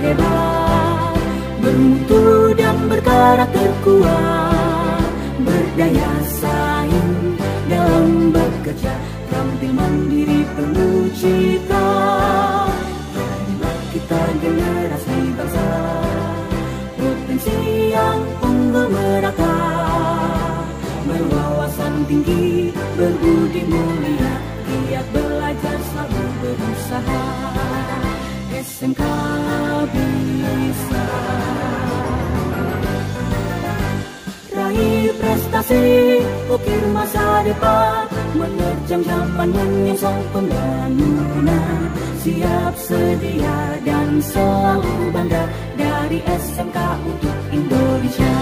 hebat, bermutu dan berkarakter kuat, berdaya saing dalam bekerja, tampil mandiri penuh cita. Marilah kita generasi bangsa, potensi yang unggul merata, berwawasan tinggi, berbudi mulia, giat belajar selalu berusaha. SMK bisa raih prestasi, ukir masa depan, menerjang zaman menyongsong pembangunan. Siap sedia dan selalu bangga, dari SMK untuk Indonesia.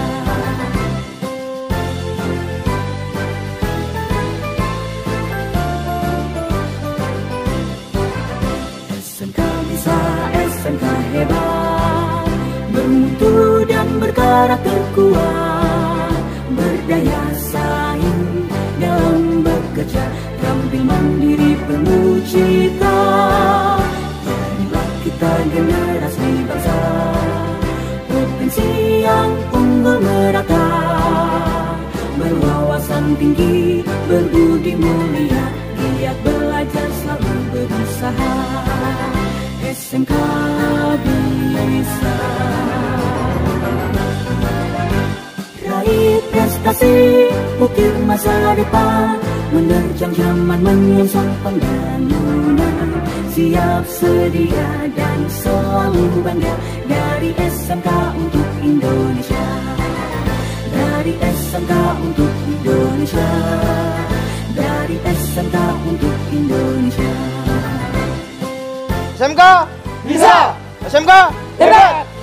SMK bisa, SMK hebat, bermutu dan berkarakter kuat, berdaya saing dalam bekerja, tampil mandiri penuh cita. Marilah kita generasi bangsa, potensi yang unggul merata, berwawasan tinggi, berbudi mulia, giat belajar selalu berusaha. SMK bisa raih prestasi, ukir masa depan, menerjang zaman menyongsong pembangunan. Siap sedia dan selalu bangga, dari SMK untuk Indonesia. Dari SMK untuk Indonesia. Dari SMK untuk Indonesia. SMK bisa, SMK hebat.